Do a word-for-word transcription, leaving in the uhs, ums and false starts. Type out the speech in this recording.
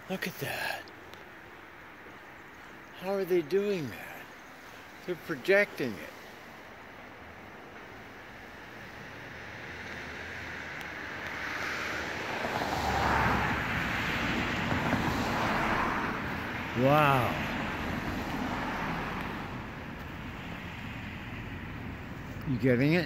Look at that. How are they doing that? They're projecting it. Wow. You getting it?